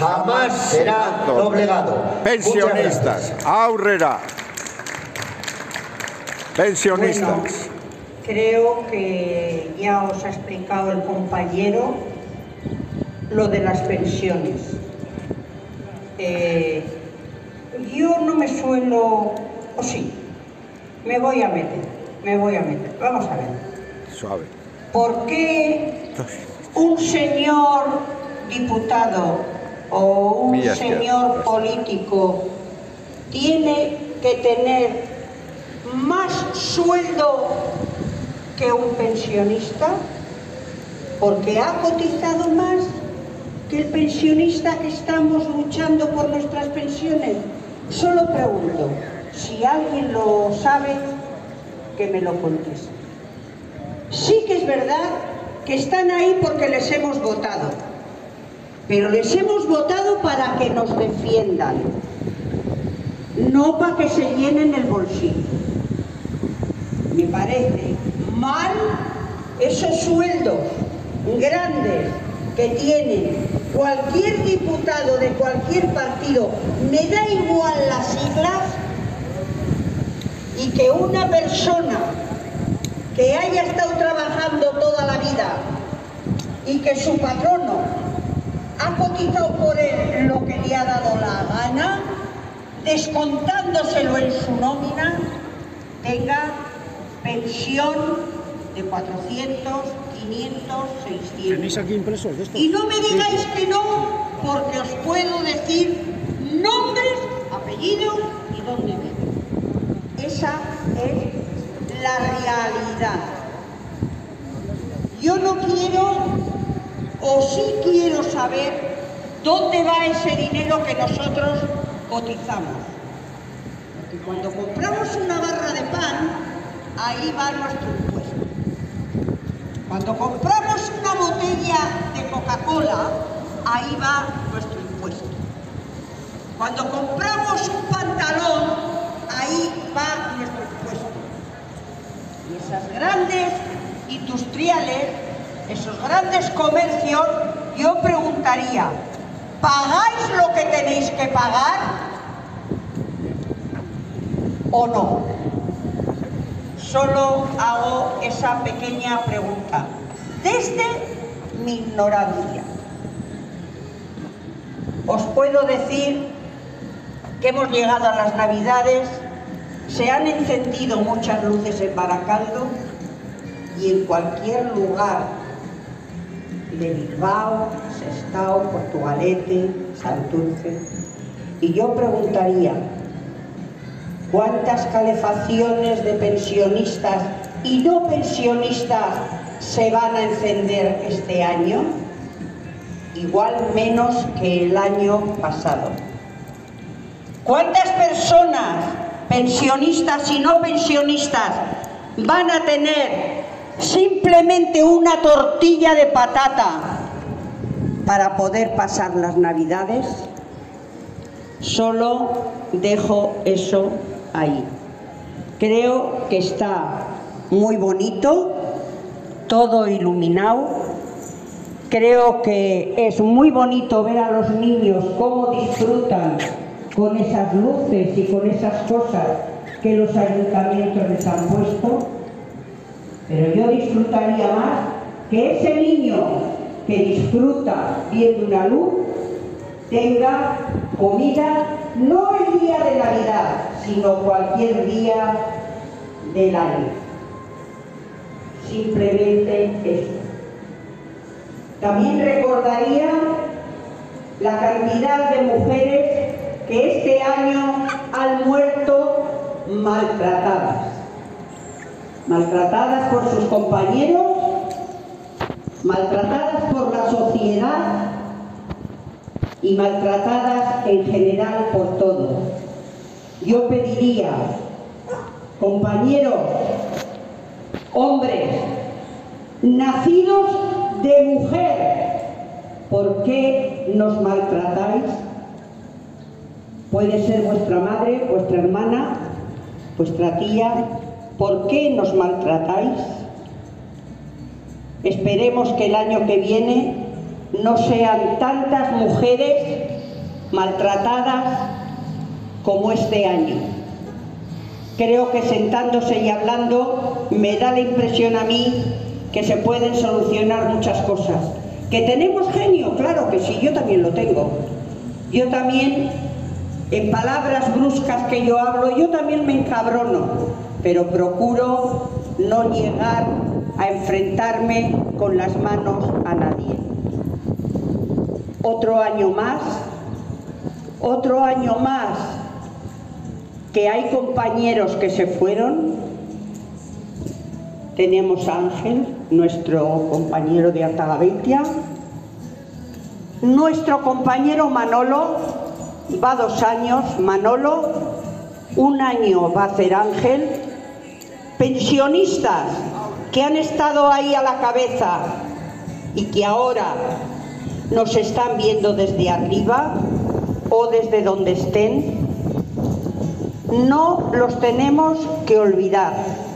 jamás será doblegado. Pensionistas, aurrera. Pensionistas. Bueno, creo que ya os ha explicado el compañero lo de las pensiones. Yo no me suelo... o sí, me voy a meter. Vamos a ver. Suave. ¿Por qué un señor diputado o un señor político tiene que tener más sueldo que un pensionista? Porque ha cotizado más que el pensionista que estamos luchando por nuestras pensiones. Solo pregunto, si alguien lo sabe, que me lo conteste. Sí que es verdad que están ahí porque les hemos votado, pero les hemos votado para que nos defiendan, no para que se llenen el bolsillo. Me parece mal esos sueldos grandes que tienen cualquier diputado de cualquier partido, me da igual las siglas, y que una persona que haya estado trabajando toda la vida y que su patrono ha cotizado por él lo que le ha dado la gana, descontándoselo en su nómina, tenga pensión de 400, 500, 600. ¿Tenéis aquí impresos de esto? Y no me digáis que no, porque os puedo decir nombres, apellidos y dónde viven. Esa es la realidad. Yo no quiero, o sí quiero saber dónde va ese dinero que nosotros cotizamos. Porque cuando compramos una barra de pan, ahí va nuestro impuesto. Cuando compramos una botella de Coca-Cola, ahí va nuestro impuesto. Cuando compramos un pantalón, ahí va nuestro impuesto. Y esas grandes industriales, esos grandes comercios, yo preguntaría, ¿pagáis lo que tenéis que pagar o no? Solo hago esa pequeña pregunta, desde mi ignorancia. Os puedo decir que hemos llegado a las Navidades, se han encendido muchas luces en Baracaldo y en cualquier lugar de Bilbao, Sestao, Portugalete, Santurce. Y yo preguntaría, ¿cuántas calefacciones de pensionistas y no pensionistas se van a encender este año? Igual menos que el año pasado. ¿Cuántas personas, pensionistas y no pensionistas, van a tener simplemente una tortilla de patata para poder pasar las Navidades? Solo dejo eso ahí. Creo que está muy bonito, todo iluminado. Creo que es muy bonito ver a los niños cómo disfrutan con esas luces y con esas cosas que los ayuntamientos les han puesto. Pero yo disfrutaría más que ese niño que disfruta viendo una luz tenga comida, no el día de Navidad, sino cualquier día del año. Simplemente eso. También recordaría la cantidad de mujeres que este año han muerto maltratadas. Maltratadas por sus compañeros, maltratadas por la sociedad y maltratadas en general por todo. Yo pediría, compañeros, hombres, nacidos de mujer, ¿por qué nos maltratáis? Puede ser vuestra madre, vuestra hermana, vuestra tía. ¿Por qué nos maltratáis? Esperemos que el año que viene no sean tantas mujeres maltratadas como este año. Creo que sentándose y hablando me da la impresión a mí que se pueden solucionar muchas cosas. ¿Que tenemos genio? Claro que sí, yo también lo tengo. Yo también, en palabras bruscas que yo hablo, yo también me encabrono, pero procuro no llegar a enfrentarme con las manos a nadie. Otro año más que hay compañeros que se fueron. Tenemos a Ángel, nuestro compañero de Artagabeitia, nuestro compañero Manolo, va 2 años Manolo, 1 año va a hacer Ángel, pensionistas que han estado ahí a la cabeza y que ahora nos están viendo desde arriba o desde donde estén, no los tenemos que olvidar.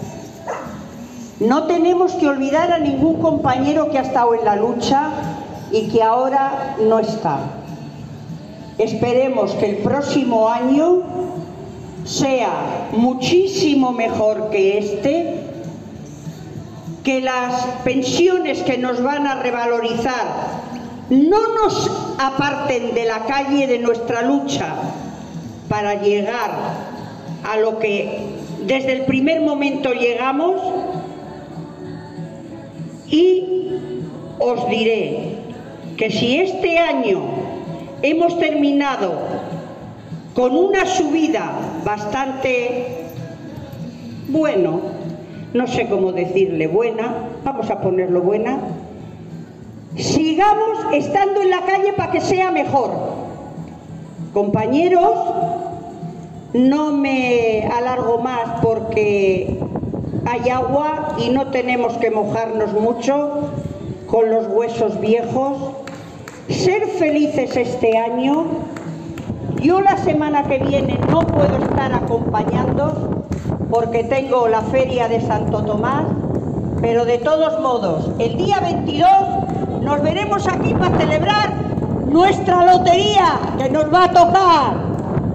No tenemos que olvidar a ningún compañero que ha estado en la lucha y que ahora no está. Esperemos que el próximo año sea muchísimo mejor que este, que las pensiones que nos van a revalorizar no nos aparten de la calle de nuestra lucha para llegar a lo que desde el primer momento llegamos. Y os diré que si este año hemos terminado con una subida bastante, bueno, no sé cómo decirle buena, vamos a ponerlo buena, sigamos estando en la calle para que sea mejor. Compañeros, no me alargo más porque hay agua y no tenemos que mojarnos mucho con los huesos viejos. Ser felices este año. Yo la semana que viene no puedo estar acompañando porque tengo la feria de Santo Tomás, pero de todos modos, el día 22 nos veremos aquí para celebrar nuestra lotería que nos va a tocar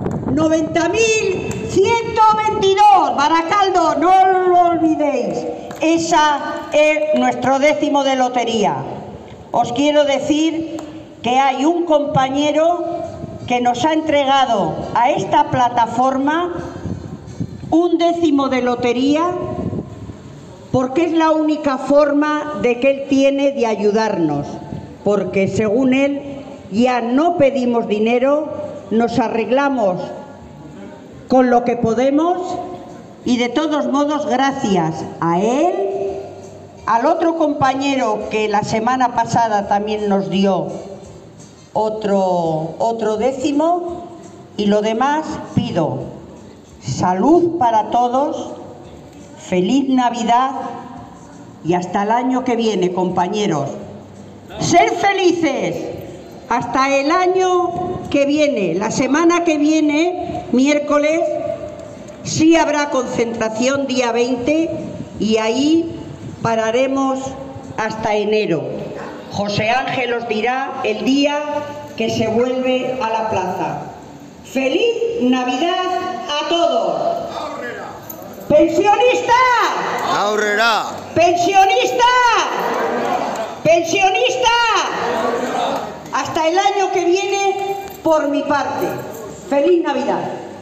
90.122, Baracaldo, no lo olvidéis. Esa es nuestro 10º de lotería. Os quiero decir que hay un compañero que nos ha entregado a esta plataforma un 10º de lotería porque es la única forma de que él tiene de ayudarnos, porque según él ya no pedimos dinero, nos arreglamos con lo que podemos y de todos modos gracias a él, al otro compañero que la semana pasada también nos dio otro 10º, y lo demás pido salud para todos, feliz Navidad y hasta el año que viene, compañeros. Ser felices hasta el año que viene. La semana que viene, miércoles, sí habrá concentración día 20 y ahí pararemos hasta enero. José Ángel os dirá el día que se vuelve a la plaza. ¡Feliz Navidad a todos! ¡Pensionistas! Aurrera. ¡Pensionistas! ¡Pensionistas! Hasta el año que viene, por mi parte. ¡Feliz Navidad!